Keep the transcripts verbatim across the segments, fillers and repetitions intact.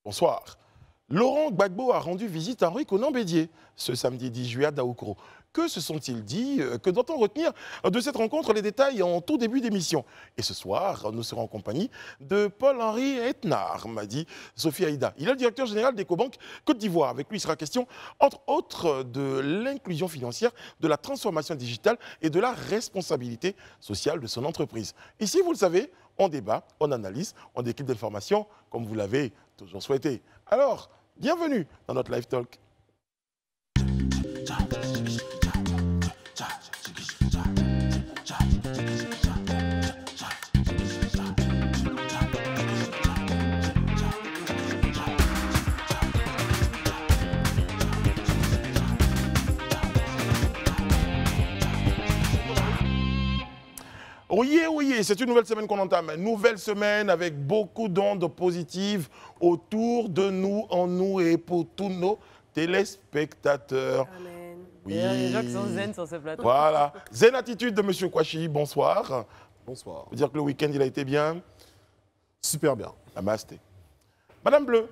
Bonsoir. Laurent Gbagbo a rendu visite à Henri Konan Bédié ce samedi dix juillet à Daoukro. Que se sont-ils dit? Que doit-on retenir de cette rencontre? Les détails en tout début d'émission. Et ce soir, nous serons en compagnie de Paul-Henri Etnard, m'a dit Sophie Aïda. Il est le directeur général d'Ecobank Côte d'Ivoire. Avec lui, il sera question, entre autres, de l'inclusion financière, de la transformation digitale et de la responsabilité sociale de son entreprise. Ici, vous le savez, on débat, on analyse, on décrypte d'informations, comme vous l'avez toujours souhaité. Alors, bienvenue dans notre Live Talk. Oui, oui, c'est une nouvelle semaine qu'on entame. Une nouvelle semaine avec beaucoup d'ondes positives autour de nous, en nous et pour tous nos téléspectateurs. Amen. Oui. Il y a des gens qui sont zen sur ce plateau. Voilà. Zen attitude de M. Kouachi, bonsoir. Bonsoir. Vous dire que le week-end, il a été bien? Super bien. Namasté. Madame Bleu,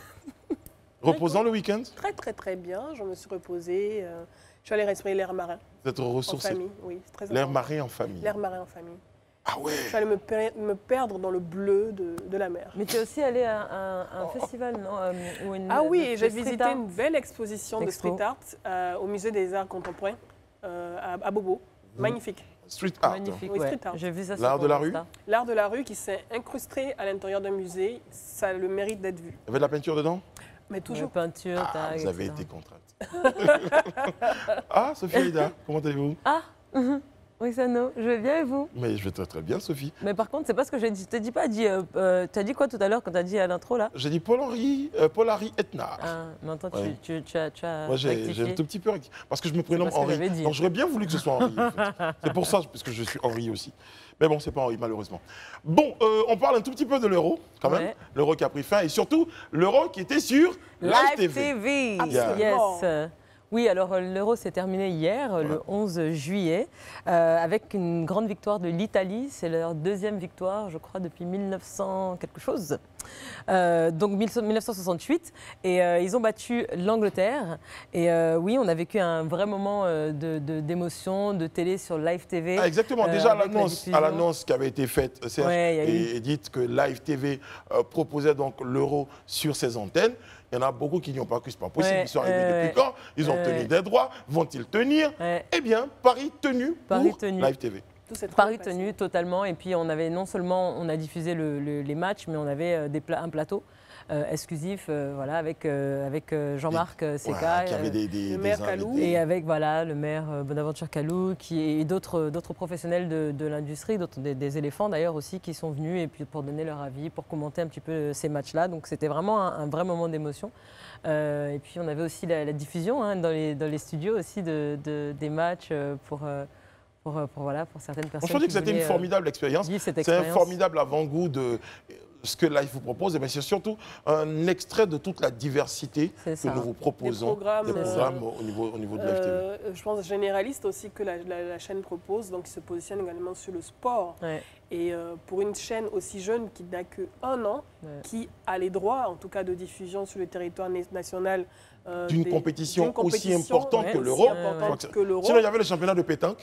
reposant le week-end? Très, très, très bien. Je me suis reposée. euh, je suis allée respirer l'air marin. Vous êtes En ressourcé. famille, oui. c'est très L'air important. marin en famille. L'air marin en famille. Ah ouais. Je suis allée me, per- me perdre dans le bleu de, de la mer. Mais tu es aussi allé à un, un festival, non euh, ou une, Ah oui, de- et de j'ai street visité art. une belle exposition de Expo. street art euh, au musée des arts contemporains euh, à, à Bobo. Magnifique. Street art. Magnifique, Oui, ouais. street art. J'ai vu ça sur L'art de la ton rue? Insta. L'art de la rue qui s'est incrusté à l'intérieur d'un musée, ça a le mérite d'être vu. Il y avait de la peinture dedans? Mais Toujours toujours. peinture, Ah, tag, vous avez et cetera. été contrainte. Ah, Sophie Aïda, comment allez-vous? Ah, mhm. Oui, Sano, je vais bien et vous? Mais je vais très très bien, Sophie. Mais par contre, c'est pas ce que j'ai dit. Je t'ai dit pas, dit, euh, euh, tu as dit quoi tout à l'heure quand tu as dit à l'intro là? J'ai dit Paul-Henri euh, Paul-Henri Etnard. Ah, maintenant Ouais. tu, tu, tu as, tu as Moi, j'ai j'ai rectifié. un tout petit peu rectifié. Parce que je me prénomme pas ce que Henri. j'avais dit. Donc, j'aurais bien voulu que ce soit Henri. En fait. C'est pour ça, parce que je suis Henri aussi. Mais bon, c'est pas Henri, malheureusement. Bon, euh, on parle un tout petit peu de l'euro, quand même. Ouais. L'euro qui a pris fin. Et surtout, l'euro qui était sur Live T V. T V. Absolument. Yes. Oui, alors euh, l'Euro s'est terminé hier, euh, le onze juillet, euh, avec une grande victoire de l'Italie. C'est leur deuxième victoire, je crois, depuis mille neuf cents quelque chose. Euh, donc mille neuf cent soixante-huit. Et euh, ils ont battu l'Angleterre. Et euh, oui, on a vécu un vrai moment euh, de- de- d'émotion, de, télé sur Live T V. Ah, exactement. euh, Déjà, à avec la l'annonce diffusion. à l'annonce qui avait été faite, Serge, Ouais, il y a et, et dites que Live T V euh, proposait donc l'euro sur ses antennes. Il y en a beaucoup qui n'y ont pas cru, c'est pas possible. Ouais, Ils sont arrivés euh, depuis quand? Ils ont euh, tenu des droits. Vont-ils tenir? Ouais. Eh bien, Paris tenu Paris pour tenu. Live T V. Tout s'est très Paris bien passé. tenu totalement. Et puis on avait non seulement on a diffusé le- le- les matchs, mais on avait euh, des pla- un plateau euh, exclusif, euh, voilà, avec euh, avec euh, Jean-Marc euh, Seca. Voilà, qui avait euh, des, des, le des maire invités. Kalou. Et avec voilà, le maire euh, Bonaventure Kalou qui, et d'autres d'autres professionnels de, de l'industrie, d'autres- des, des éléphants d'ailleurs aussi, qui sont venus et puis pour donner leur avis, pour commenter un petit peu ces matchs-là. Donc c'était vraiment un, un vrai moment d'émotion. Euh, et puis on avait aussi la, la diffusion hein, dans, les, dans les studios aussi de, de- des matchs euh, pour, euh, pour, euh, pour, voilà, pour certaines personnes. Je dis qui que c'était une voulaient, euh, formidable expérience. vivre cette C'est un expérience. formidable avant-goût de ce que Live vous propose. Et bien, c'est surtout un extrait de toute la diversité C'est que ça. nous vous proposons. Des programmes, des euh, programmes au, niveau, au niveau de Live T V. Euh, je pense généraliste aussi que la, la- la chaîne propose, donc il se positionne également sur le sport. Ouais. Et euh, pour une chaîne aussi jeune qui n'a que un an, Ouais. qui a les droits, en tout cas, de diffusion sur le territoire na- national. euh, D'une des- compétition d'une aussi compétition, importante ouais, que aussi l'Euro. importante Je crois que l'Euro. Sinon, il y avait le championnat de pétanque.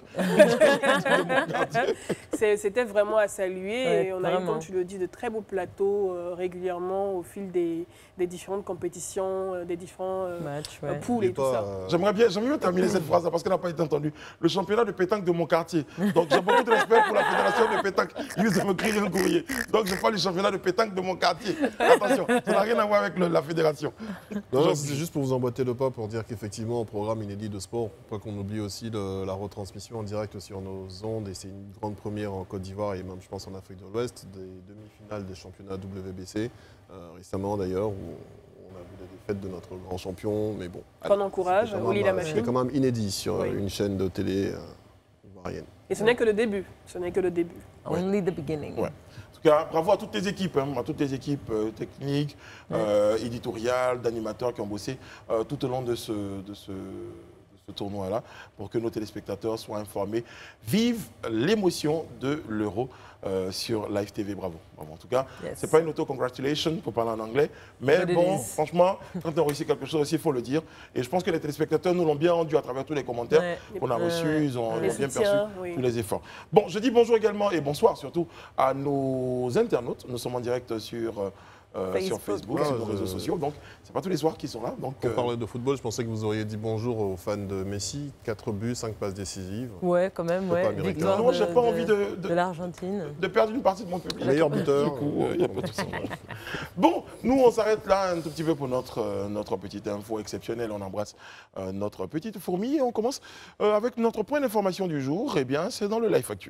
C'est- C'était vraiment à saluer. Ouais, et on a eu, vraiment. comme tu le dis, de très beaux plateaux euh, régulièrement au fil des, des différentes compétitions, euh, des différents euh, Match, euh, ouais. poules et tout ça. J'aimerais bien, j'aimerais bien terminer cette phrase parce qu'elle n'a pas été entendue. Le championnat de pétanque de mon quartier. Donc j'ai beaucoup de respect pour la fédération de pétanque. Ils me crient un courrier. Donc je parle du championnat de pétanque de mon quartier. Attention, ça n'a rien à voir avec le- la fédération. Non, Jean- c'est juste pour vous emboîter le pas pour dire qu'effectivement, au programme inédit de sport, pas qu'on oublie aussi le- la retransmission en direct sur nos ondes, et c'est une grande première en Côte d'Ivoire et même, je pense, en Afrique de l'Ouest, des demi-finales des championnats W B C, euh, récemment d'ailleurs, où on a vu la défaite de notre grand champion, mais bon. Qu'on encourage, c'était quand Oli même, la euh, machine. C'était quand même inédit sur Oui. une chaîne de télé euh, ivoirienne. Et ce n'est que le début. Ce n'est que le début. Only the beginning. Ouais. En tout cas, bravo à toutes les équipes, hein, à toutes les équipes euh, techniques, euh, éditoriales, d'animateurs qui ont bossé euh, tout au long de ce, de ce, de ce tournoi-là, pour que nos téléspectateurs soient informés, vivent l'émotion de l'Euro euh, sur Live T V. Bravo. Bravo. En tout cas, Yes. c'est pas une auto-congratulation pour parler en anglais, mais But it bon, is. franchement, quand on réussit quelque chose aussi, il faut le dire. Et je pense que les téléspectateurs nous l'ont bien rendu à travers tous les commentaires Ouais. qu'on a Ouais, reçus, ouais. ils ont, Les ils ont bien soutiens, perçu oui. tous les efforts. Bon, je dis bonjour également et bonsoir surtout à nos internautes. Nous sommes en direct sur, euh, Facebook. sur Facebook, Ah, sur nos je- réseaux sociaux, donc c'est pas tous les soirs qu'ils sont là. Donc, Quand on euh, parlait de football, je pensais que vous auriez dit bonjour aux fans de Messi. quatre buts, cinq passes décisives. Ouais, quand même, Pourquoi ouais. américain? Victoire non, de, j'ai pas envie de, de de, l'Argentine. de perdre une partie de mon public. Meilleur buteur. Du coup, euh, y a pas de souci. Bon, nous on s'arrête là un tout petit peu pour notre, euh, notre petite info exceptionnelle. On embrasse euh, notre petite fourmi et on commence euh, avec notre point d'information du jour. Eh bien, c'est dans le Live Actu.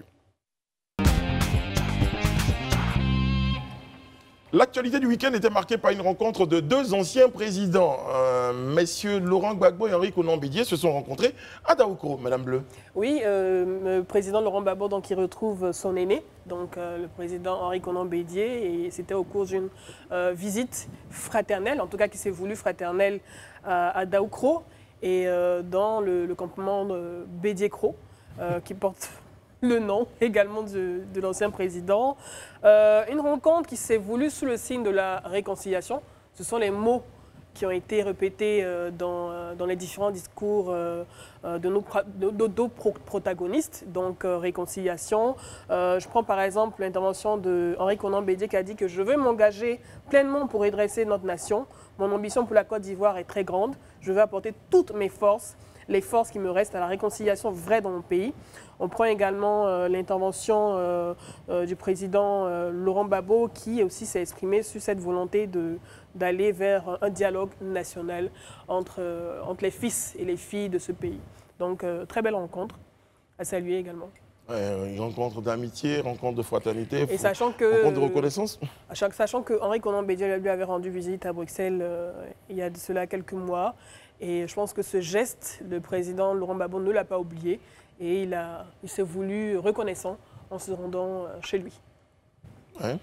L'actualité du week-end était marquée par une rencontre de deux anciens présidents. Euh, messieurs Laurent Gbagbo et Henri Konan Bédié se sont rencontrés à Daoukro, Madame Bleu. Oui, euh, le président Laurent Gbagbo donc, il retrouve son aîné, donc euh, le président Henri Konan Bédié, et c'était au cours d'une euh, visite fraternelle, en tout cas qui s'est voulue fraternelle à, à Daoukro, et euh, dans le, le campement de Bédié-Cro, euh, qui porte le nom également de, de l'ancien président. Euh, une rencontre qui s'est voulue sous le signe de la réconciliation. Ce sont les mots qui ont été répétés euh, dans, euh, dans les différents discours euh, euh, de nos, de, de, de pro protagonistes, donc euh, réconciliation. Euh, je prends par exemple l'intervention de Henri Konan Bédié qui a dit que je veux m'engager pleinement pour redresser notre nation. Mon ambition pour la Côte d'Ivoire est très grande. Je veux apporter toutes mes forces, les forces qui me restent à la réconciliation vraie dans mon pays. On prend également euh, l'intervention euh, euh, du président euh, Laurent Gbagbo qui aussi s'est exprimé sur cette volonté d'aller vers un dialogue national entre, euh, entre les fils et les filles de ce pays. Donc, euh, très belle rencontre à saluer également. Ouais, une rencontre d'amitié, rencontre de fraternité, Et sachant que, rencontre de reconnaissance. Sachant que Henri Konan Bédié lui avait rendu visite à Bruxelles euh, il y a de cela quelques mois. Et je pense que ce geste, le président Laurent Gbagbo ne l'a pas oublié. Et il, a, il s'est voulu reconnaissant en se rendant chez lui. Ouais.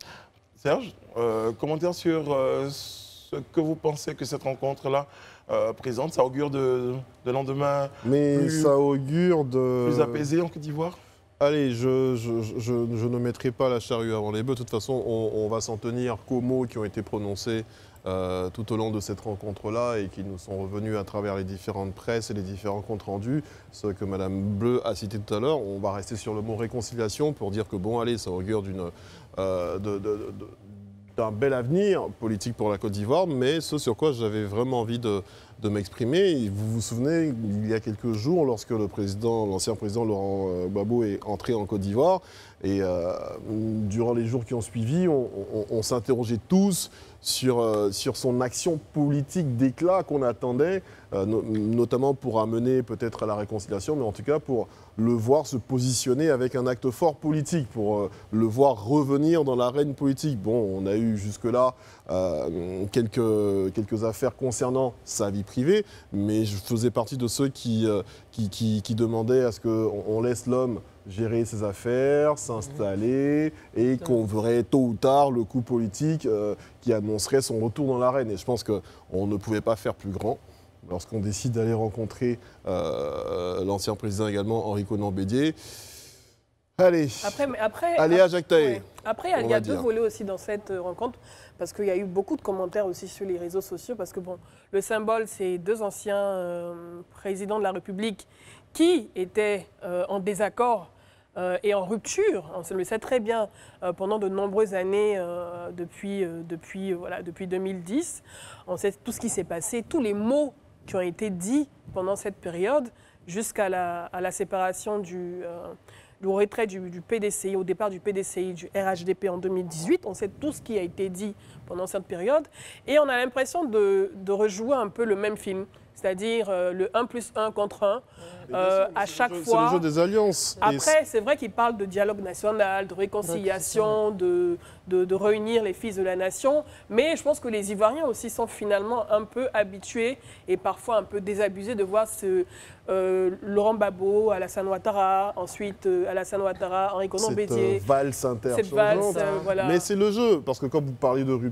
Serge, euh, commentaire sur euh, ce que vous pensez que cette rencontre-là euh, présente. Ça augure de, de lendemain Mais plus, ça augure de... plus apaisé en Côte d'Ivoire? Allez, je, je, je, je ne mettrai pas la charrue avant les bœufs. De toute façon, on, on va s'en tenir qu'aux mots qui ont été prononcés euh, tout au long de cette rencontre-là et qui nous sont revenus à travers les différentes presses et les différents comptes rendus. Ce que Madame Bleu a cité tout à l'heure, on va rester sur le mot réconciliation pour dire que bon, allez, ça augure d'une... Euh, de, de, de, d'un bel avenir politique pour la Côte d'Ivoire, mais ce sur quoi j'avais vraiment envie de, de m'exprimer. Vous vous souvenez, il y a quelques jours, lorsque le président, l'ancien président Laurent Gbagbo est entré en Côte d'Ivoire, et euh, durant les jours qui ont suivi, on, on, on s'interrogeait tous sur, euh, sur son action politique d'éclat qu'on attendait, euh, no, notamment pour amener peut-être à la réconciliation, mais en tout cas pour le voir se positionner avec un acte fort politique, pour euh, le voir revenir dans l'arène politique. Bon, on a eu jusque-là euh, quelques, quelques affaires concernant sa vie privée, mais je faisais partie de ceux qui, euh, qui, qui, qui demandaient à ce qu'on on laisse l'homme gérer ses affaires, s'installer, et qu'on verrait tôt ou tard le coup politique euh, qui annoncerait son retour dans l'arène. Et je pense qu'on ne pouvait pas faire plus grand. Lorsqu'on décide d'aller rencontrer euh, l'ancien président également, Henri Konan Bédié, allez, après, après, allez à Jacques Taé. Ouais. Après, il y a, on y a va deux dire. volets aussi dans cette euh, rencontre, parce qu'il y a eu beaucoup de commentaires aussi sur les réseaux sociaux, parce que bon, le symbole, c'est deux anciens euh, présidents de la République qui étaient euh, en désaccord euh, et en rupture, on se le sait très bien, euh, pendant de nombreuses années, euh, depuis, euh, depuis, euh, voilà, depuis deux mille dix. On sait tout ce qui s'est passé, tous les mots qui ont été dits pendant cette période, jusqu'à la, à la séparation du... Euh, le retrait du, du P D C I, au départ du P D C I, du R H D P en deux mille dix-huit. On sait tout ce qui a été dit pendant cette période. Et on a l'impression de, de rejouer un peu le même film, c'est-à-dire euh, le un plus un contre un, euh, à chaque jeu, fois. C'est le jeu des alliances. Après, c'est vrai qu'il parle de dialogue national, de réconciliation, de, de, de réunir les fils de la nation. Mais je pense que les Ivoiriens aussi sont finalement un peu habitués et parfois un peu désabusés de voir ce euh, Laurent Gbagbo, Alassane Ouattara, ensuite euh, Alassane Ouattara, Henri Konan Cette Bédié. euh, valse Cette valse, interchangeante. euh, voilà. Mais c'est le jeu, parce que quand vous parlez de rupture,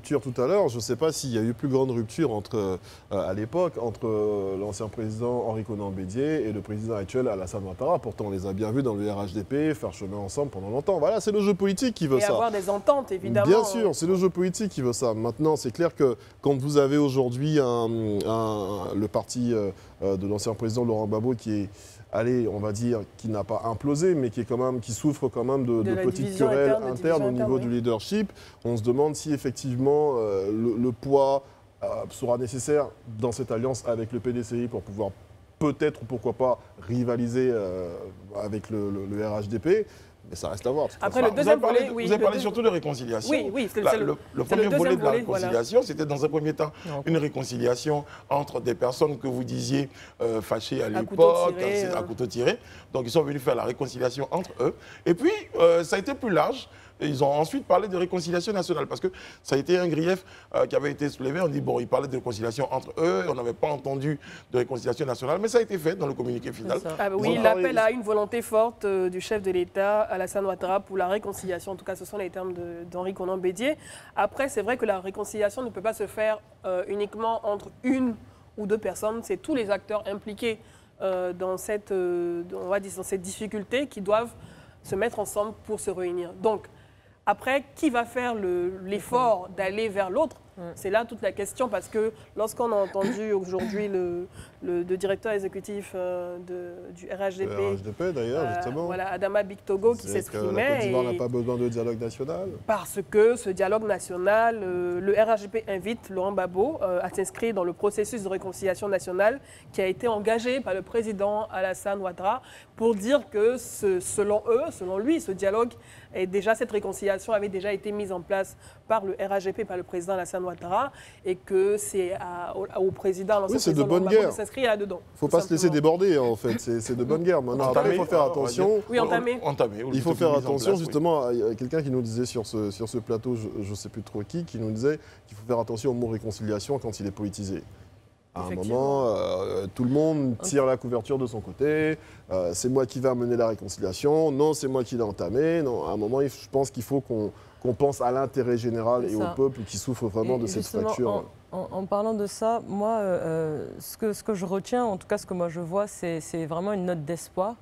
rupture tout à l'heure. Je ne sais pas s'il y a eu plus grande rupture entre, euh, à l'époque entre euh, l'ancien président Henri Konan Bédié et le président actuel Alassane Ouattara. Pourtant, on les a bien vus dans le R H D P faire chemin ensemble pendant longtemps. Voilà, c'est le jeu politique qui veut et ça. Et avoir des ententes, évidemment. Bien sûr, c'est le jeu politique qui veut ça. Maintenant, c'est clair que quand vous avez aujourd'hui un, un, le parti euh, de l'ancien président Laurent Gbagbo qui est, allez, on va dire, qui n'a pas implosé, mais qui, est quand même, qui souffre quand même de, de, de petites querelles internes, internes au niveau interne, du oui. leadership, on se demande si effectivement euh, le, le poids euh, sera nécessaire dans cette alliance avec le P D C I pour pouvoir peut-être ou pourquoi pas rivaliser euh, avec le, le, le R H D P. Mais ça reste à voir. Après, le deuxième volet, de, oui. Vous avez parlé surtout de réconciliation. Oui, oui. Là, le, le, le premier le volet de la volet, réconciliation, voilà. C'était dans un premier temps non. une réconciliation entre des personnes que vous disiez euh, fâchées à l'époque, à, à couteau tiré. Donc, ils sont venus faire la réconciliation entre eux. Et puis, euh, ça a été plus large. Et ils ont ensuite parlé de réconciliation nationale parce que ça a été un grief euh, qui avait été soulevé. On dit, bon, ils parlaient de réconciliation entre eux. On n'avait pas entendu de réconciliation nationale, mais ça a été fait dans le communiqué final. Ah, oui, il appelle à une volonté forte euh, du chef de l'État, Alassane Ouattara, pour la réconciliation. En tout cas, ce sont les termes d'Henri Konan Bédié. Après, c'est vrai que la réconciliation ne peut pas se faire euh, uniquement entre une ou deux personnes. C'est tous les acteurs impliqués euh, dans, cette, euh, on va dire, dans cette difficulté qui doivent se mettre ensemble pour se réunir. Donc, après, qui va faire l'effort le, d'aller vers l'autre? C'est là toute la question, parce que lorsqu'on a entendu aujourd'hui le, le, le directeur exécutif euh, de, du R H D P, le R H D P d'ailleurs, euh, justement, voilà, Adama Bictogo, qui s'exprimait. La Côte d'Ivoire n'a pas besoin de dialogue national. Parce que ce dialogue national, euh, le R H D P invite Laurent Gbagbo euh, à s'inscrire dans le processus de réconciliation nationale qui a été engagé par le président Alassane Ouattara pour dire que ce, selon eux, selon lui, ce dialogue et déjà cette réconciliation avait déjà été mise en place par le R H D P, par le président Alassane Ouattara, et que c'est au, au président, oui, c'est de bonne guerre. De s'inscrire là-dedans. Il ne faut pas se laisser déborder, en fait. C'est de bonne guerre. Maintenant, après, il faut faire attention. Oui, entamé. entamé il faut faire attention, justement, à quelqu'un qui nous disait sur ce, sur ce plateau, je ne sais plus trop qui, qui nous disait qu'il faut faire attention au mot réconciliation quand il est politisé. À un moment, euh, tout le monde tire la couverture de son côté. Euh, c'est moi qui vais amener la réconciliation. Non, c'est moi qui l'ai entamé. Non, à un moment, je pense qu'il faut qu'on qu'on pense à l'intérêt général et au peuple qui souffre vraiment et de cette fracture. En, en, en parlant de ça, moi, euh, ce, que, ce que je retiens, en tout cas ce que moi je vois, c'est vraiment une note d'espoir.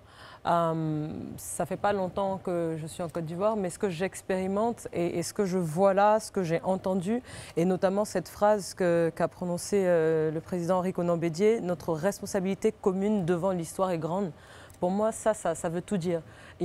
Euh, ça fait pas longtemps que je suis en Côte d'Ivoire, mais ce que j'expérimente et, et ce que je vois là, ce que j'ai entendu, et notamment cette phrase qu'a qu prononcée euh, le président Henri Konan Bédié, notre responsabilité commune devant l'histoire est grande. Pour moi, ça, ça, ça veut tout dire.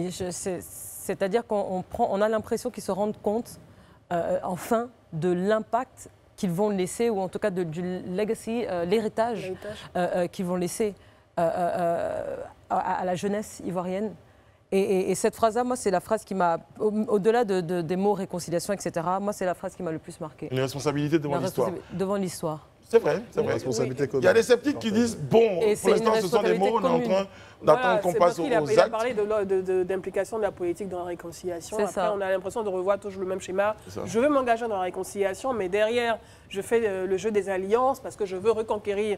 C'est-à-dire qu'on on on a l'impression qu'ils se rendent compte, euh, enfin, de l'impact qu'ils vont laisser, ou en tout cas de, du legacy, euh, l'héritage euh, euh, qu'ils vont laisser euh, euh, à, à la jeunesse ivoirienne. Et, et, et cette phrase-là, moi, c'est la phrase qui m'a, au-delà de, de, des mots réconciliation, et cetera, moi, c'est la phrase qui m'a le plus marqué. Une responsabilité devant l'histoire. Devant l'histoire. C'est vrai, c'est vrai. Responsabilité commune. Il y a des sceptiques qui disent, bon, et pour l'instant, ce sont des mots, on est en train d'attendre voilà, qu'on passe aux actes. Il a parlé d'implication de, de, de la politique dans la réconciliation. Après, ça. on a l'impression de revoir toujours le même schéma. Je veux m'engager dans la réconciliation, mais derrière, je fais le jeu des alliances parce que je veux reconquérir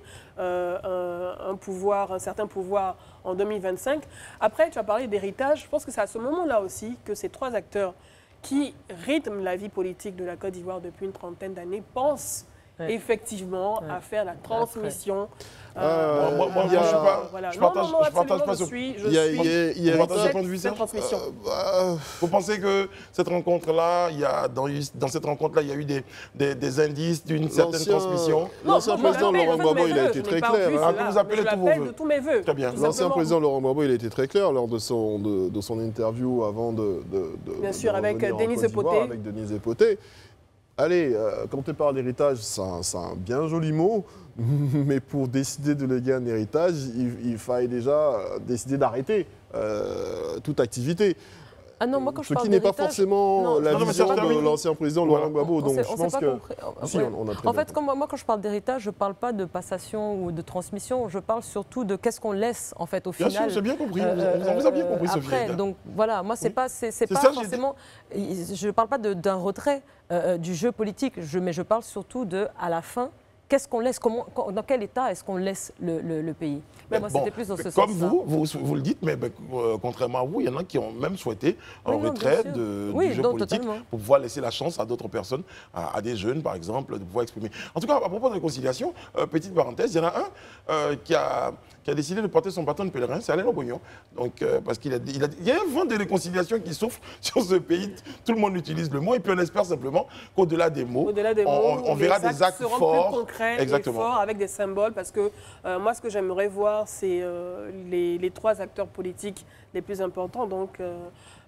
euh, un, un pouvoir, un certain pouvoir en deux mille vingt-cinq. Après, tu as parlé d'héritage. Je pense que c'est à ce moment-là aussi que ces trois acteurs qui rythment la vie politique de la Côte d'Ivoire depuis une trentaine d'années pensent Ouais. effectivement ouais. à faire la transmission. Euh, euh, moi, moi, moi, je ne pas, voilà. partage, non, non, non, je partage pas je ce suis, je il y a, suis il y a, il y a cette, cette, point de vue, cette transmission. Euh, bah, vous pensez que cette rencontre-là, il y a dans, dans cette rencontre-là, il y a eu des, des, des indices d'une certaine transmission? L'ancien président Laurent Gbagbo, il a été très clair. Ah, que vous appelez tous vos vœux. tous mes vœux. Très bien. L'ancien président Laurent Gbagbo, il a été très clair lors de son, de, de son interview avant de, de, de Bien sûr, de avec Denise Epoté. Avec Denise Epoté. Allez, euh, quand tu parles d'héritage, c'est un, un bien joli mot, mais pour décider de léguer un héritage, il, il faille déjà décider d'arrêter euh, toute activité. Ah non, moi quand je Ce parle qui n'est pas forcément non, la non, vision de l'ancien président Laurent Gbagbo. Donc je pense que... Si, on, on a très en fait, quand moi, moi, quand je parle d'héritage, je ne parle pas de passation ou de transmission, je parle surtout de qu'est-ce qu'on laisse en fait au bien final. Bien sûr, j'ai bien compris, euh, vous, vous avez bien compris, Sophie. Après, donc voilà, moi c'est oui. pas, c'est pas ça, forcément, je ne parle pas d'un retrait euh, du jeu politique, je, mais je parle surtout de, à la fin, qu'est-ce qu'on laisse, comment, dans quel état est-ce qu'on laisse le, le, le pays? Mais Moi, bon, c'était plus dans ce sens. comme vous, vous, vous le dites, mais ben, euh, contrairement à vous, il y en a qui ont même souhaité un Oui, non, retrait bien sûr. de, Oui, du jeu donc, politique totalement. pour pouvoir laisser la chance à d'autres personnes, à, à des jeunes par exemple, de pouvoir exprimer. En tout cas, à propos de réconciliation, euh, petite parenthèse, il y en a un euh, qui, a, qui a décidé de porter son bâton de pèlerin, c'est Alain Lobognon. Donc, euh, parce qu'il a, il a, il y a un vent de réconciliation qui souffle sur ce pays. Tout le monde utilise le mot et puis on espère simplement qu'au-delà des mots, Au-delà des mots, on, on verra les des actes seront forts. plus concrets Exactement. et forts avec des symboles parce que euh, moi, ce que j'aimerais voir, c'est euh, les, les trois acteurs politiques les plus importants. Donc, euh,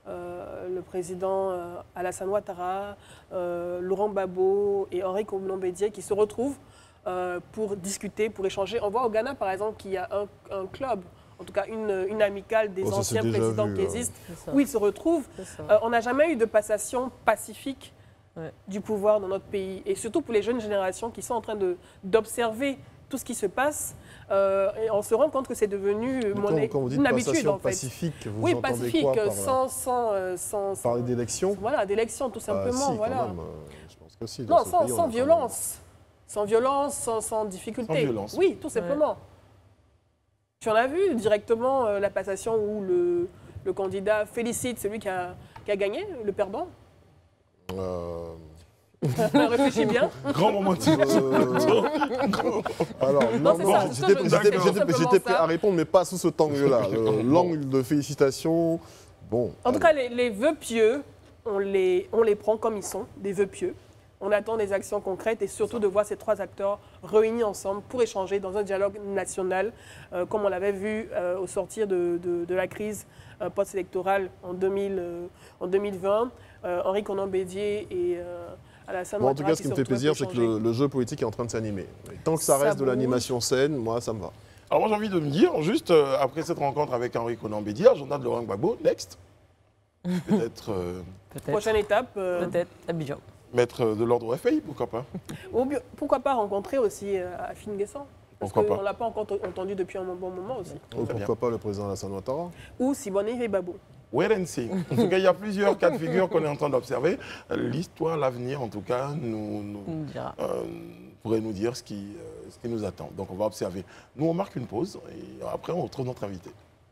euh, le président euh, Alassane Ouattara, euh, Laurent Gbagbo et Henri Konan Bédié qui se retrouvent euh, pour discuter, pour échanger. On voit au Ghana, par exemple, qu'il y a un, un club, en tout cas une, une amicale des Oh, ça, anciens c'est déjà présidents vu, qui hein. existent, C'est ça. où ils se retrouvent. C'est ça. Euh, on n'a jamais eu de passation pacifique Ouais. du pouvoir dans notre pays. Et surtout pour les jeunes générations qui sont en train de- d'observer tout ce qui se passe, euh, et on se rend compte que c'est devenu Mais mon- quand, quand vous dites une habitude passation en fait. pacifique, vous Oui, entendez pacifique, quoi par là? sans, sans, euh, sans, sans- Parler d'élections? Voilà, d'élections tout Ah, simplement. si, quand voilà. même, euh, je pense que si, dans Non, ce sans, pays, on sans a quand violence. Sans violence, sans, sans difficulté. Sans violence. Oui, tout simplement. Tu en as vu directement euh, la passation où le, le candidat félicite celui qui a, qui a gagné, le perdant. même, euh, Réfléchis bien. Grand moment de Euh, Alors, non, c'est non, ça, c'est j'étais ça, je- j'étais- c'est j'étais- simplement j'étais prêt ça. à répondre, mais pas sous ce angle-là. Le- L'angle de félicitations, bon. En tout allez. cas, les, les vœux pieux, on les, on les prend comme ils sont, des vœux pieux. On attend des actions concrètes et surtout de voir ces trois acteurs réunis ensemble pour échanger dans un dialogue national, euh, comme on l'avait vu euh, au sortir de, de- de la crise euh, post-électorale en, deux mille, euh, en deux mille vingt. Euh, Henri Konan Bédié et euh, Alassane Bon, en tout Ouattara cas, ce qui se me fait retrouvent plaisir, pour c'est que le, échanger. le jeu politique est en train de s'animer. Et tant que ça Ça reste de bouge. l'animation saine, moi, ça me va. Alors moi j'ai envie de me dire, juste euh, après cette rencontre avec Henri Konan Bédié, agenda de Laurent Gbagbo, next. Peut-être euh, Peut-être. Prochaine étape, euh, Peut-être. Abidjan. mettre de l'ordre au F A I, pourquoi pas. ou bien- pourquoi pas rencontrer aussi euh, Afine Guessan. Parce Pourquoi pas. qu'on ne l'a pas encore entendu depuis un bon moment aussi. Ou Très pourquoi pas le président Alassane Ouattara? Ou Siboney Vebabo. Wait and see. En tout cas, il y a plusieurs cas de figure qu'on est en train d'observer. L'histoire, l'avenir, en tout cas, nous, nous, On dira. euh, pourrait nous dire ce qui, euh, ce qui nous attend. Donc on va observer. Nous, on marque une pause et après, on retrouve notre invité.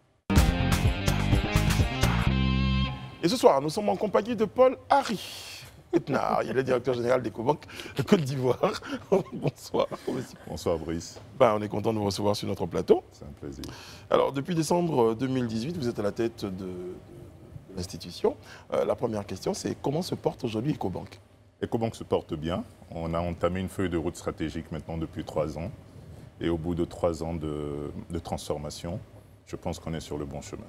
Et ce soir, nous sommes en compagnie de Paul Harry. Etnard, il est le directeur général d'Ecobank de Côte d'Ivoire. Bonsoir. Bonsoir Brice, Ben, on est content de vous recevoir sur notre plateau. c'est un plaisir. Alors, depuis décembre deux mille dix-huit, vous êtes à la tête de, de- de l'institution. Euh, la première question, c'est comment se porte aujourd'hui Ecobank? Ecobank se porte bien. On a entamé une feuille de route stratégique maintenant depuis trois ans. Et au bout de trois ans de, de transformation, je pense qu'on est sur le bon chemin.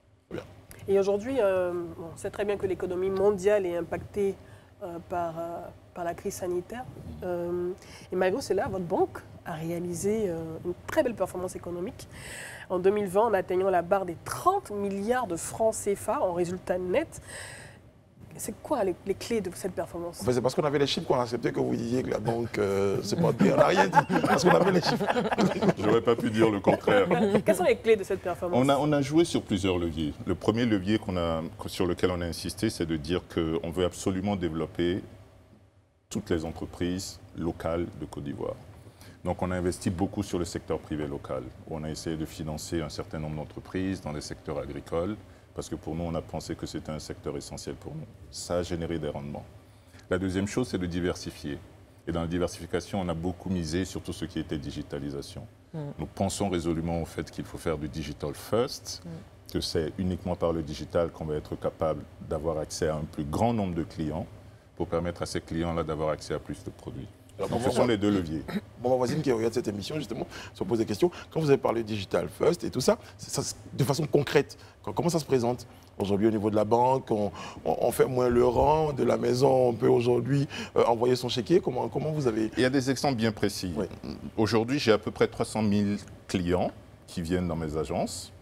Et aujourd'hui, euh, on sait très bien que l'économie mondiale est impactée euh, par, euh, par la crise sanitaire. Euh, et malgré cela, votre banque a réalisé euh, une très belle performance économique. En deux mille vingt, en atteignant la barre des trente milliards de francs C F A en résultat net. C'est quoi les, les clés de cette performance? Enfin, c'est parce qu'on avait les chiffres qu'on a accepté que vous disiez que la banque euh, se porte bien. On n'a rien dit, parce qu'on avait les chiffres. J'aurais pas pu dire le contraire. Quelles sont les clés de cette performance? On a, on a joué sur plusieurs leviers. Le premier levier qu'on a, sur lequel on a insisté, c'est de dire qu'on veut absolument développer toutes les entreprises locales de Côte d'Ivoire. Donc on a investi beaucoup sur le secteur privé local, où on a essayé de financer un certain nombre d'entreprises dans les secteurs agricoles, parce que pour nous, on a pensé que c'était un secteur essentiel pour nous. Ça a généré des rendements. La deuxième chose, c'est de diversifier. Et dans la diversification, on a beaucoup misé sur tout ce qui était digitalisation. Mm. Nous pensons résolument au fait qu'il faut faire du digital first, que c'est uniquement par le digital qu'on va être capable d'avoir accès à un plus grand nombre de clients pour permettre à ces clients-là d'avoir accès à plus de produits. Alors, Donc bon, ce sont les deux leviers. Bon, ma voisine qui regarde cette émission, justement, se pose des questions. Quand vous avez parlé digital first et tout ça, c'est ça, de façon concrète, comment ça se présente aujourd'hui au niveau de la banque? On, on- on fait moins le rang de la maison, on peut aujourd'hui euh, envoyer son chéquier. Comment, comment vous avez... Il y a des exemples bien précis. Oui. Aujourd'hui, j'ai à peu près trois cent mille clients qui viennent dans mes agences.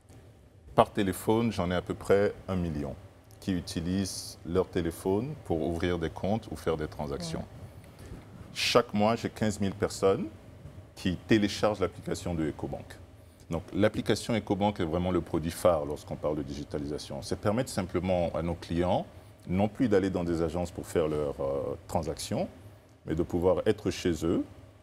Par téléphone, j'en ai à peu près un million qui utilisent leur téléphone pour ouvrir des comptes ou faire des transactions. Chaque mois, j'ai quinze mille personnes qui téléchargent l'application de Ecobank. Donc l'application Ecobank est vraiment le produit phare lorsqu'on parle de digitalisation. C'est permettre simplement à nos clients non plus d'aller dans des agences pour faire leurs euh, transactions, mais de pouvoir être chez eux,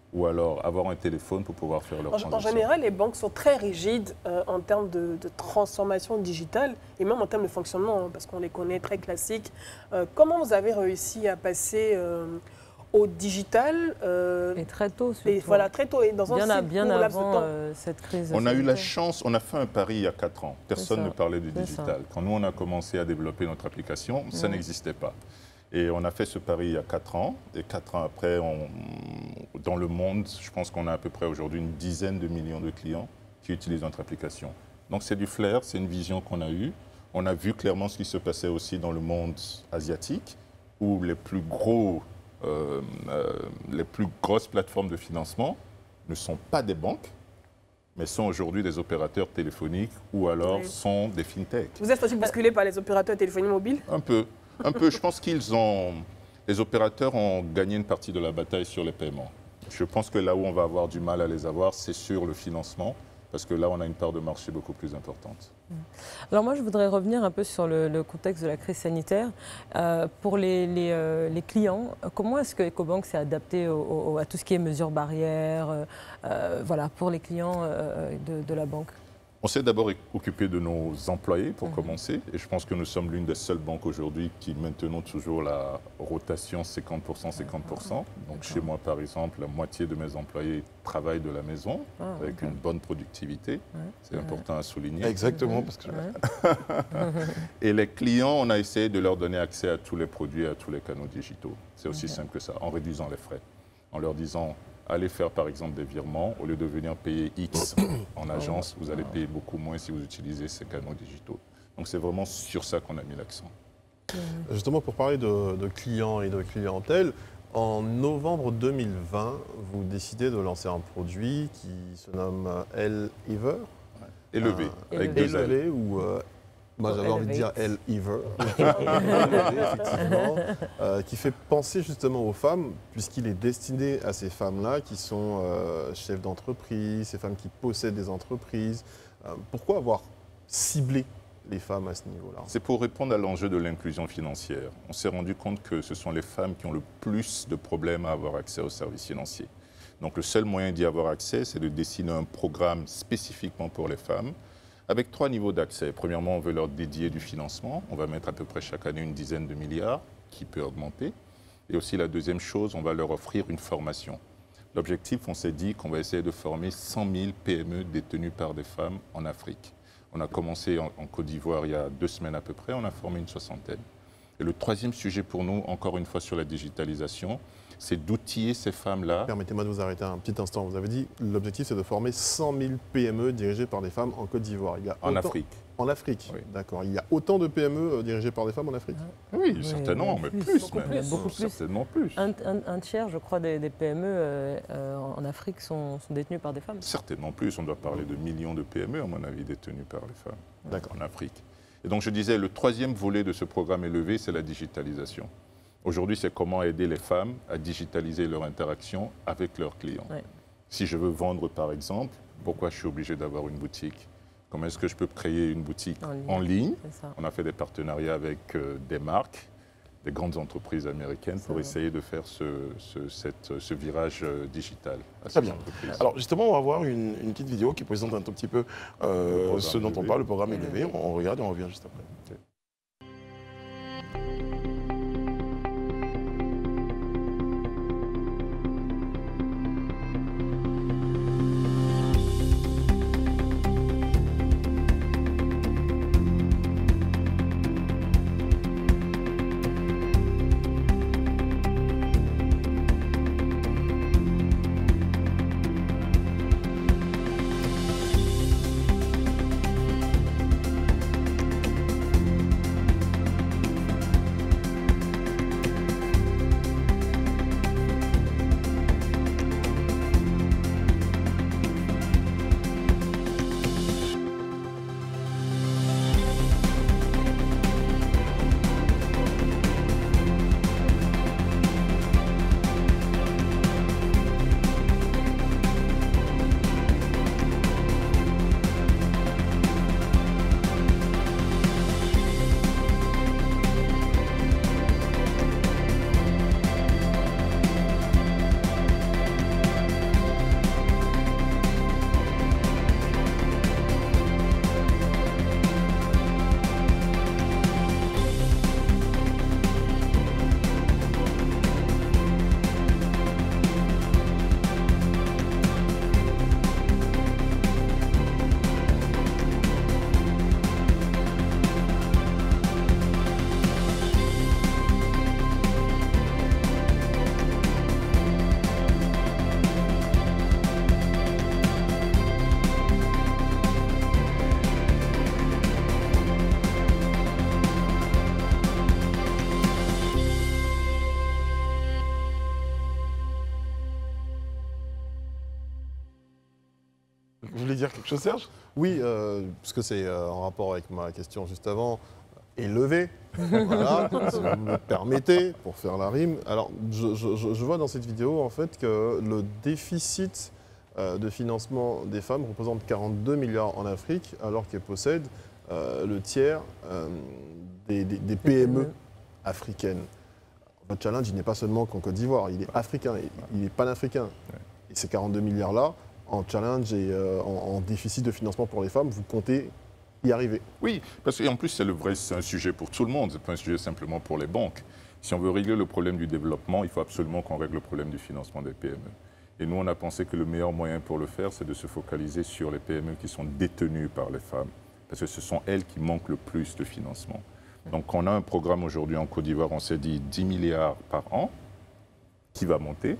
ou alors avoir un téléphone pour pouvoir faire leur En, transaction. en général, les banques sont très rigides euh, en termes de, de transformation digitale et même en termes de fonctionnement, hein, parce qu'on les connaît très classiques. Euh, comment vous avez réussi à passer euh, au digital euh, Et très tôt, surtout. et voilà, très tôt et dans bien, un à- si bien court laps de avant temps. euh, cette crise. On a eu la sanitaire. chance, on a fait un pari il y a quatre ans. Personne ça, ne parlait du c'est digital. Quand nous, on a commencé à développer notre application, ça Mm. n'existait pas. Et on a fait ce pari il y a quatre ans. Et quatre ans après, on- dans le monde, je pense qu'on a à peu près aujourd'hui une dizaine de millions de clients qui utilisent notre application. Donc c'est du flair, c'est une vision qu'on a eue. On a vu clairement ce qui se passait aussi dans le monde asiatique, où les plus gros, euh, euh, les plus grosses plateformes de financement ne sont pas des banques, mais sont aujourd'hui des opérateurs téléphoniques ou alors Oui. sont des fintechs. Vous êtes aussi bousculé par les opérateurs de téléphonie mobile? Un peu. Un peu. Je pense qu'ils ont. Les opérateurs ont gagné une partie de la bataille sur les paiements. Je pense que là où on va avoir du mal à les avoir, c'est sur le financement, parce que là, on a une part de marché beaucoup plus importante. Alors moi, je voudrais revenir un peu sur le, le contexte de la crise sanitaire. Euh, pour les, les, euh, les clients, comment est-ce que EcoBank s'est adapté au, au, à tout ce qui est mesures barrières euh, euh, voilà, pour les clients euh, de, de la banque? On s'est d'abord occupé de nos employés, pour Mhm. commencer, et je pense que nous sommes l'une des seules banques aujourd'hui qui maintenons toujours la rotation cinquante pour cent, cinquante pour cent. Donc chez moi, par exemple, la moitié de mes employés travaillent de la maison, Ah, avec ok. une bonne productivité. C'est Ouais. important à souligner. Exactement, parce que Ouais. Et les clients, on a essayé de leur donner accès à tous les produits, à tous les canaux digitaux. C'est aussi Ok. simple que ça, en réduisant les frais. En leur disant, allez faire par exemple des virements, au lieu de venir payer X en agence, vous allez payer beaucoup moins si vous utilisez ces canaux digitaux. Donc c'est vraiment sur ça qu'on a mis l'accent. Justement, pour parler de, de clients et de clientèle, en novembre deux mille vingt, vous décidez de lancer un produit qui se nomme L-Ever. Élevé, Ah. avec Élevé. deux L. Élevé ou euh, moi Oh, j'avais envie de dire Elevate. L-Ever, Élevé, effectivement, euh, qui fait penser justement aux femmes, puisqu'il est destiné à ces femmes-là qui sont euh, chefs d'entreprise, ces femmes qui possèdent des entreprises. Euh, pourquoi avoir ciblé les femmes à ce niveau-là? C'est pour répondre à l'enjeu de l'inclusion financière. On s'est rendu compte que ce sont les femmes qui ont le plus de problèmes à avoir accès aux services financiers. Donc le seul moyen d'y avoir accès, c'est de dessiner un programme spécifiquement pour les femmes, avec trois niveaux d'accès. Premièrement, on veut leur dédier du financement. On va mettre à peu près chaque année une dizaine de milliards, qui peut augmenter. Et aussi la deuxième chose, on va leur offrir une formation. L'objectif, on s'est dit qu'on va essayer de former cent mille P M E détenues par des femmes en Afrique. On a commencé en, en Côte d'Ivoire il y a deux semaines à peu près, on a formé une soixantaine. Et le troisième sujet pour nous, encore une fois sur la digitalisation, c'est d'outiller ces femmes-là. Permettez-moi de vous arrêter un petit instant. Vous avez dit l'objectif c'est de former cent mille P M E dirigées par des femmes en Côte d'Ivoire. Il y a En autant- Afrique. En Afrique, Oui. d'accord. Il y a autant de P M E dirigées par des femmes en Afrique? Oui, Oui, certainement, oui, mais plus, plus, beaucoup même. plus, beaucoup plus. Certainement plus. Un, un- un tiers, je crois, des, des P M E euh, euh, en Afrique sont, sont détenues par des femmes. Certainement plus. On doit parler de millions de P M E, à mon avis, détenues par les femmes D'accord. en Afrique. Et donc, je disais, le troisième volet de ce programme élevé, c'est la digitalisation. Aujourd'hui, c'est comment aider les femmes à digitaliser leur interaction avec leurs clients. Ouais. Si je veux vendre, par exemple, pourquoi je suis obligé d'avoir une boutique? Comment est-ce que je peux créer une boutique En ligne. en ligne? C'est ça. On a fait des partenariats avec euh, des marques, des grandes entreprises américaines pour Ça. essayer de faire ce, ce- cette- ce virage euh, digital. à Très ces bien. entreprises. Alors justement, on va voir une, une petite vidéo qui présente un tout petit peu euh, Le programme ce dont on élevé. parle, le programme élevé. On, on regarde et on revient juste après. Vous voulez dire quelque chose, Serge? Oui, euh, parce que c'est euh, en rapport avec ma question juste avant. Élevé, voilà, si vous me le permettez, pour faire la rime. Alors, je, je, je vois dans cette vidéo, en fait, que le déficit euh, de financement des femmes représente quarante-deux milliards en Afrique, alors qu'elles possèdent euh, le tiers euh, des, des, des P M E africaines. Votre challenge, il n'est pas seulement qu'en Côte d'Ivoire, il est africain, il est panafricain. Et ces quarante-deux milliards-là, en challenge et euh, en, en déficit de financement pour les femmes, vous comptez y arriver. Oui, parce qu'en plus, c'est le vrai, c'est un sujet pour tout le monde, ce n'est pas un sujet simplement pour les banques. Si on veut régler le problème du développement, il faut absolument qu'on règle le problème du financement des P M E. Et nous, on a pensé que le meilleur moyen pour le faire, c'est de se focaliser sur les P M E qui sont détenues par les femmes, parce que ce sont elles qui manquent le plus de financement. Donc, on a un programme aujourd'hui en Côte d'Ivoire, on s'est dit dix milliards par an, qui va monter.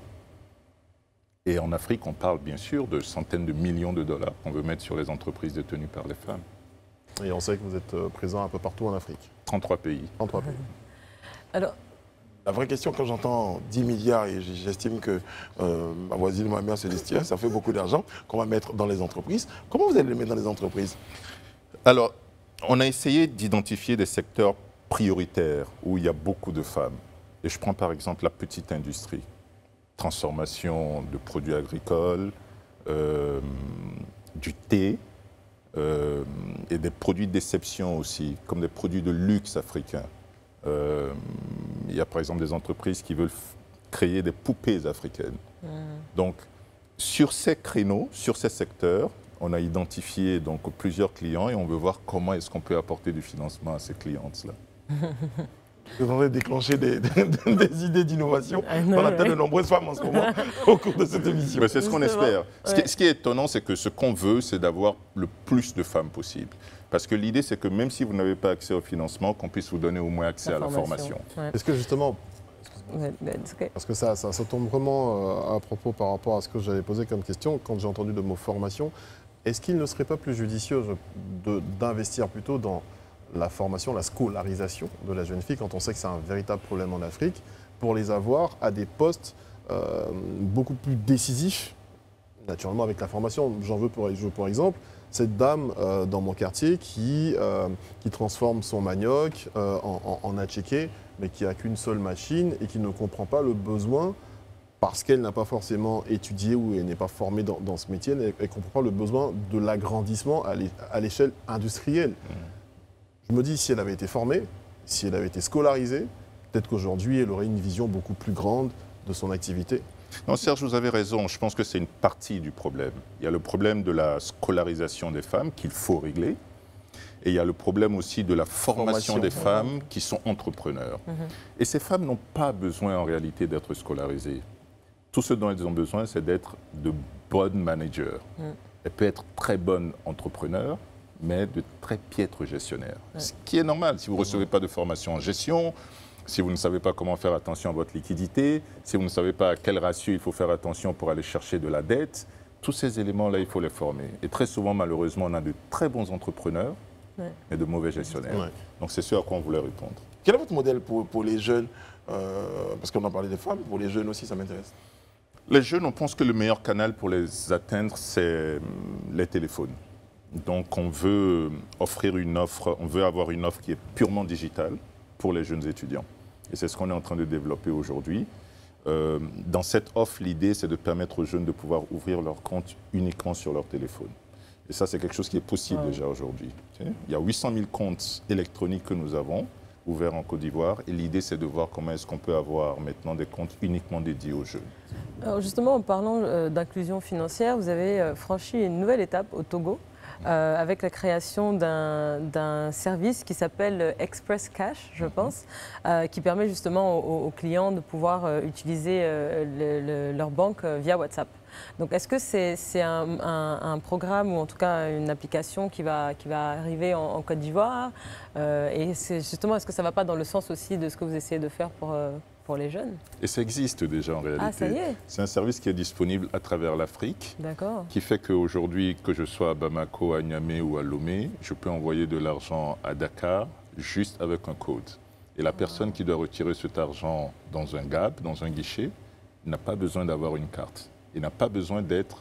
Et en Afrique, on parle bien sûr de centaines de millions de dollars qu'on veut mettre sur les entreprises détenues par les femmes. Et on sait que vous êtes présent un peu partout en Afrique. trente-trois pays. trente-trois pays. Alors, La vraie question, quand j'entends dix milliards, et j'estime que euh, ma voisine, ma mère, Célestia, ça fait beaucoup d'argent qu'on va mettre dans les entreprises. Comment vous allez les mettre dans les entreprises? Alors, on a essayé d'identifier des secteurs prioritaires où il y a beaucoup de femmes. Et je prends par exemple la petite industrie. Transformation de produits agricoles, euh, du thé, euh, et des produits d'exception aussi, comme des produits de luxe africains. Euh, il y a par exemple des entreprises qui veulent créer des poupées africaines. Mmh. Donc, sur ces créneaux, sur ces secteurs, on a identifié donc plusieurs clients et on veut voir comment est-ce qu'on peut apporter du financement à ces clientes-là. Vous en avez déclenché des, des, des idées d'innovation dans la tête de nombreuses femmes en ce moment au cours de cette émission. C'est ce qu'on espère. Ouais. Ce, qui, ce qui est étonnant, c'est que ce qu'on veut, c'est d'avoir le plus de femmes possible. Parce que l'idée, c'est que même si vous n'avez pas accès au financement, qu'on puisse vous donner au moins accès la à la formation. Ouais. Est-ce que justement, ouais, okay. parce que ça, ça, ça tombe vraiment à propos par rapport à ce que j'avais posé comme question, quand j'ai entendu le mot formation, est-ce qu'il ne serait pas plus judicieux d'investir plutôt dans la formation, la scolarisation de la jeune fille, quand on sait que c'est un véritable problème en Afrique, pour les avoir à des postes euh, beaucoup plus décisifs, naturellement avec la formation. J'en veux pour, pour exemple cette dame euh, dans mon quartier qui, euh, qui transforme son manioc euh, en, en, en attiéké, mais qui n'a qu'une seule machine et qui ne comprend pas le besoin, parce qu'elle n'a pas forcément étudié ou elle n'est pas formée dans, dans ce métier, elle ne comprend pas le besoin de l'agrandissement à l'échelle industrielle. Mmh. Je me dis, si elle avait été formée, si elle avait été scolarisée, peut-être qu'aujourd'hui, elle aurait une vision beaucoup plus grande de son activité. Non, Serge, vous avez raison. Je pense que c'est une partie du problème. Il y a le problème de la scolarisation des femmes qu'il faut régler. Et il y a le problème aussi de la formation, formation. des femmes qui sont entrepreneurs. Mm-hmm. Et ces femmes n'ont pas besoin en réalité d'être scolarisées. Tout ce dont elles ont besoin, c'est d'être de bonnes managers. Mm. Elles peuvent être très bonnes entrepreneurs, mais de très piètres gestionnaires. Ouais. Ce qui est normal. Si vous ne recevez pas de formation en gestion, si vous ne savez pas comment faire attention à votre liquidité, si vous ne savez pas à quel ratio il faut faire attention pour aller chercher de la dette, tous ces éléments-là, il faut les former. Et très souvent, malheureusement, on a de très bons entrepreneurs, ouais. mais de mauvais gestionnaires. Ouais. Donc c'est ce à quoi on voulait répondre. Quel est votre modèle pour, pour les jeunes euh, Parce qu'on en parlait des femmes, pour les jeunes aussi, ça m'intéresse. Les jeunes, on pense que le meilleur canal pour les atteindre, c'est les téléphones. Donc on veut offrir une offre, on veut avoir une offre qui est purement digitale pour les jeunes étudiants. Et c'est ce qu'on est en train de développer aujourd'hui. Euh, dans cette offre, l'idée, c'est de permettre aux jeunes de pouvoir ouvrir leur compte uniquement sur leur téléphone. Et ça, c'est quelque chose qui est possible ouais. déjà aujourd'hui. Okay? Il y a huit cent mille comptes électroniques que nous avons ouverts en Côte d'Ivoire. Et l'idée, c'est de voir comment est-ce qu'on peut avoir maintenant des comptes uniquement dédiés aux jeunes. Alors justement, en parlant euh, d'inclusion financière, vous avez euh, franchi une nouvelle étape au Togo. Euh, avec la création d'un service qui s'appelle Express Cash, je pense, euh, qui permet justement aux, aux clients de pouvoir euh, utiliser euh, le, le, leur banque euh, via WhatsApp. Donc est-ce que c'est c'est un, un, un programme ou en tout cas une application qui va, qui va arriver en, en Côte d'Ivoire euh, et justement, est-ce que ça ne va pas dans le sens aussi de ce que vous essayez de faire pour... Euh, pour les jeunes? Et ça existe déjà en réalité. Ah, ça y est. C'est un service qui est disponible à travers l'Afrique, qui fait qu'aujourd'hui, que je sois à Bamako, à Niamey ou à Lomé, je peux envoyer de l'argent à Dakar juste avec un code. Et la personne qui doit retirer cet argent dans un G A B, dans un guichet, n'a pas besoin d'avoir une carte. Il n'a pas besoin d'être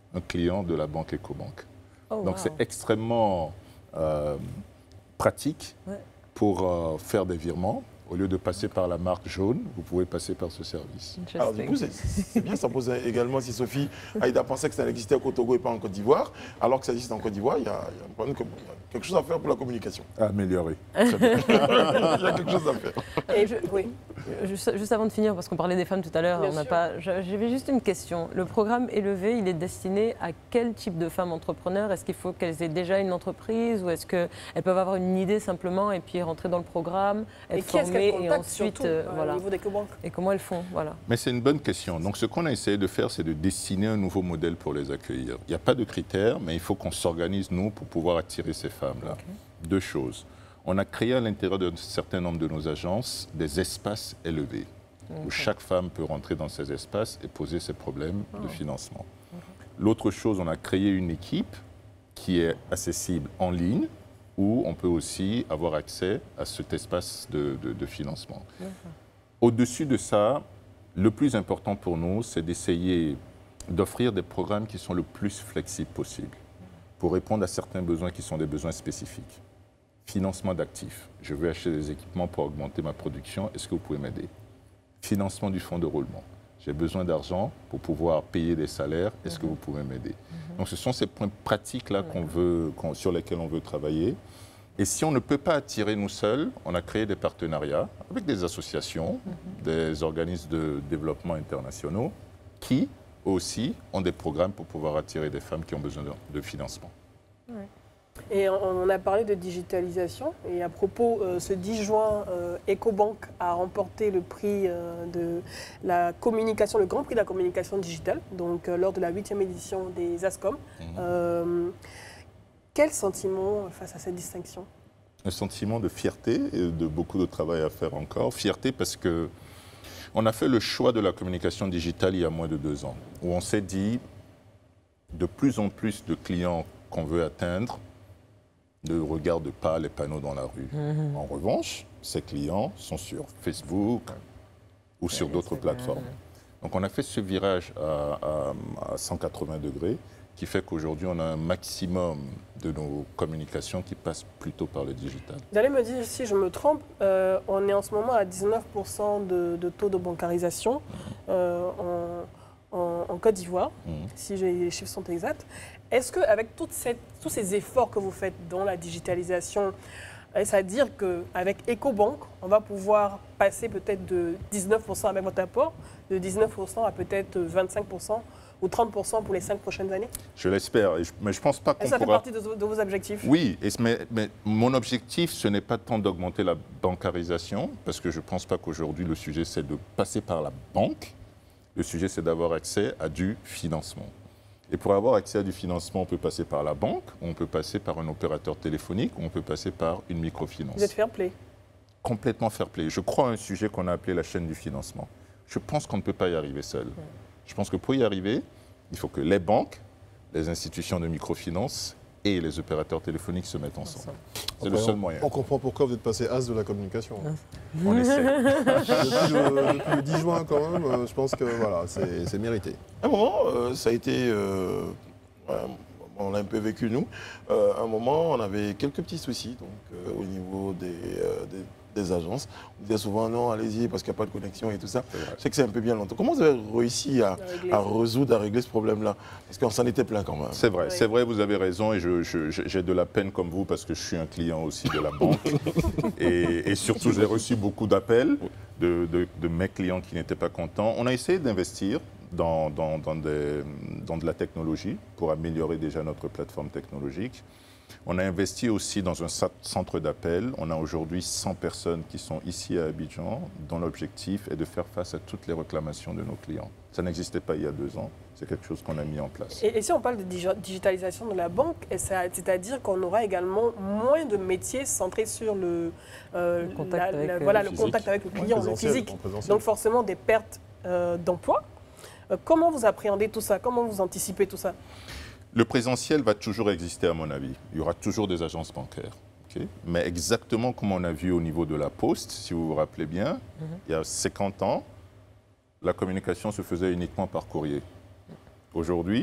un client de la banque Ecobank. Oh, Donc wow. c'est extrêmement euh, pratique Ouais. pour euh, faire des virements. Au lieu de passer par la marque jaune, vous pouvez passer par ce service. Alors du coup, c'est c'est bien, ça pose également, si Sophie Aïda pensait que ça n'existait qu'au Togo et pas en Côte d'Ivoire, alors que ça existe en Côte d'Ivoire, il y, a, il y a un problème que- il y a quelque chose à faire pour la communication. Améliorer. Il y a quelque chose à faire. Et je, oui. Juste, juste avant de finir, parce qu'on parlait des femmes tout à l'heure, Bien on n'a sûr. pas. je- J'avais juste une question. Le programme Élevé, il est destiné à quel type de femmes entrepreneurs? Est-ce qu'il faut qu'elles aient déjà une entreprise ou est-ce qu'elles peuvent avoir une idée simplement et puis rentrer dans le programme, Et être qui est-ce formées qu'elles et contactent ensuite, surtout euh, euh, voilà. au niveau d'Ecobank? Et comment elles font, voilà. Mais c'est une bonne question. Donc ce qu'on a essayé de faire, c'est de dessiner un nouveau modèle pour les accueillir. Il n'y a pas de critères, mais il faut qu'on s'organise, nous, pour pouvoir attirer ces femmes-là. Deux choses. On a créé à l'intérieur d'un certain nombre de nos agences des espaces élevés, où chaque femme peut rentrer dans ces espaces et poser ses problèmes de financement. L'autre chose, on a créé une équipe qui est accessible en ligne, où on peut aussi avoir accès à cet espace de, de- de financement. Au-dessus de ça, le plus important pour nous, c'est d'essayer d'offrir des programmes qui sont le plus flexibles possible pour répondre à certains besoins qui sont des besoins spécifiques. Financement d'actifs. Je veux acheter des équipements pour augmenter ma production. Est-ce que vous pouvez m'aider? Financement du fonds de roulement. J'ai besoin d'argent pour pouvoir payer des salaires. Est-ce que vous pouvez m'aider? Donc ce sont ces points pratiques-là qu'on veut, qu'on- sur lesquels on veut travailler. Et si on ne peut pas attirer nous seuls, on a créé des partenariats avec des associations, des organismes de développement internationaux qui aussi ont des programmes pour pouvoir attirer des femmes qui ont besoin de, de financement. Et on, on a parlé de digitalisation. Et à propos, euh, ce dix juin, euh, Ecobank a remporté le prix euh, de la communication, le Grand Prix de la communication digitale, donc euh, lors de la huitième édition des ASCOM. Euh, quel sentiment face à cette distinction? Un sentiment de fierté et de beaucoup de travail à faire encore. Fierté parce que on a fait le choix de la communication digitale il y a moins de deux ans, où on s'est dit de plus en plus de clients qu'on veut atteindre ne regardent pas les panneaux dans la rue. En revanche, ces clients sont sur Facebook ou sur d'autres plateformes. Donc on a fait ce virage à, à- à cent quatre-vingts degrés qui fait qu'aujourd'hui on a un maximum de nos communications qui passent plutôt par le digital. Vous allez me dire si je me trompe, euh, on est en ce moment à dix-neuf pour cent de, de taux de bancarisation euh, en, en- en Côte d'Ivoire, Mhm. si j'ai- les chiffres sont exacts. Est-ce qu'avec tous ces efforts que vous faites dans la digitalisation, est-ce à dire qu'avec Ecobank, on va pouvoir passer peut-être de dix-neuf pour cent avec votre apport, de dix-neuf pour cent à peut-être vingt-cinq pour cent ou trente pour cent pour les cinq prochaines années? Je l'espère, et je- mais je ne pense pas qu'on Est-ce que ça fait pourra... partie de, de vos objectifs? Oui, et ce- mais, mais mon objectif, ce n'est pas tant d'augmenter la bancarisation, parce que je ne pense pas qu'aujourd'hui le sujet c'est de passer par la banque. Le sujet c'est d'avoir accès à du financement. Et pour avoir accès à du financement, on peut passer par la banque, on peut passer par un opérateur téléphonique, on peut passer par une microfinance. Vous êtes fair play. Complètement fair play. Je crois à un sujet qu'on a appelé la chaîne du financement. Je pense qu'on ne peut pas y arriver seul. Je pense que pour y arriver, il faut que les banques, les institutions de microfinance et les opérateurs téléphoniques se mettent ensemble. C'est le Après, seul on- moyen. On comprend pourquoi vous êtes passé as de la communication. On essaie. depuis, le, depuis le dix juin, quand même, euh, je pense que voilà, c'est c'est mérité. À un moment, euh, ça a été. euh, ouais, on l'a un peu vécu, nous. Euh, à un moment, on avait quelques petits soucis donc, euh, au niveau des, euh, des, des agences. On disait souvent non, allez-y, parce qu'il n'y a pas de connexion et tout ça. C'est vrai. Je sais que c'est un peu bien longtemps. Comment vous avez réussi à, À régler. à résoudre, à régler ce problème-là? Parce qu'on s'en était plein quand même. C'est vrai, Oui. c'est vrai, vous avez raison et je- je- je- j'ai de la peine comme vous parce que je suis un client aussi de la banque et, et surtout j'ai reçu beaucoup d'appels de, de- de mes clients qui n'étaient pas contents. On a essayé d'investir dans, dans- dans des- dans de la technologie pour améliorer déjà notre plateforme technologique. On a investi aussi dans un sa- centre d'appel. On a aujourd'hui cent personnes qui sont ici à Abidjan, dont l'objectif est de faire face à toutes les réclamations de nos clients. Ça n'existait pas il y a deux ans. C'est quelque chose qu'on a mis en place. Et, et si on parle de digi- digitalisation de la banque, et ça- c'est-à-dire qu'on aura également moins de métiers centrés sur le, euh, Le contact avec, euh, voilà, le le physique. contact avec le En client, le présentiel, physique. en présentiel. Donc forcément des pertes euh, d'emplois. Euh, comment vous appréhendez tout ça? Comment vous anticipez tout ça? Le présentiel va toujours exister, à mon avis. Il y aura toujours des agences bancaires. ok? Mais exactement comme on a vu au niveau de la Poste, si vous vous rappelez bien, il y a cinquante ans, la communication se faisait uniquement par courrier. Aujourd'hui,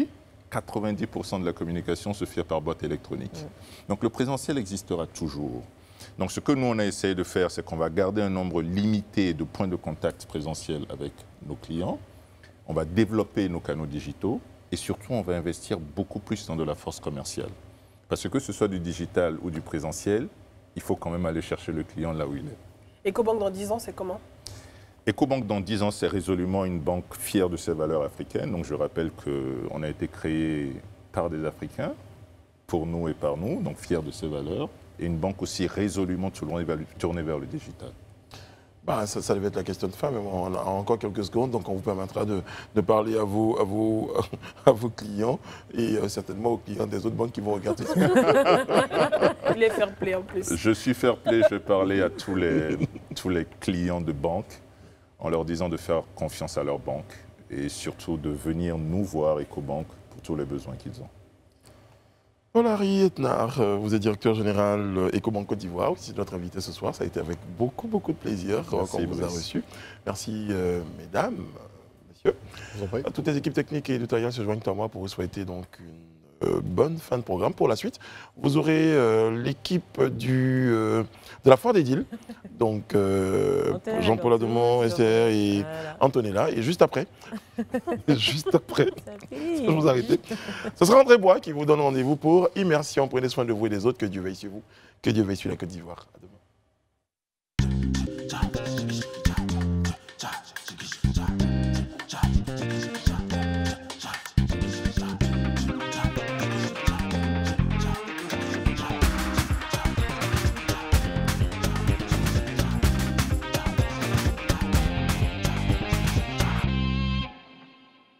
quatre-vingt-dix pour cent de la communication se fait par boîte électronique. Oui. Donc le présentiel existera toujours. Donc ce que nous, on a essayé de faire, c'est qu'on va garder un nombre limité de points de contact présentiels avec nos clients. On va développer nos canaux digitaux et surtout, on va investir beaucoup plus dans de la force commerciale. Parce que que ce soit du digital ou du présentiel, il faut quand même aller chercher le client là où il est. EcoBank dans dix ans, c'est comment? EcoBank dans dix ans, c'est résolument une banque fière de ses valeurs africaines. Donc je rappelle qu'on a été créé par des Africains, pour nous et par nous, donc fiers de ses valeurs. Et une banque aussi résolument tournée vers le digital. Bah, ça, ça devait être la question de fin, mais on a encore quelques secondes, donc on vous permettra de, de parler à vos, à, vos, à vos clients et euh, certainement aux clients des autres banques qui vont regarder ça. Il est fair play en plus. Je suis fair play, je vais parler à tous les, tous les clients de banque en leur disant de faire confiance à leur banque et surtout de venir nous voir EcoBank pour tous les besoins qu'ils ont. Paul-Henri Etnard, vous êtes directeur général EcoBank Côte d'Ivoire, aussi notre invité ce soir. Ça a été avec beaucoup, beaucoup de plaisir qu'on vous a reçu. Merci, euh, mesdames, messieurs. À toutes les équipes techniques et éditoriales se joignent à moi pour vous souhaiter donc une euh, bonne fin de programme. Pour la suite, vous aurez euh, l'équipe du euh, de la Foire des Deals, donc euh, Jean-Paul Ademont, S D R et voilà. Antonella. Et juste après, juste après, je vous arrête. Ce sera André Bois qui vous donne rendez-vous pour Immersion. Prenez soin de vous et des autres. Que Dieu veille sur vous. Que Dieu veille sur la Côte d'Ivoire.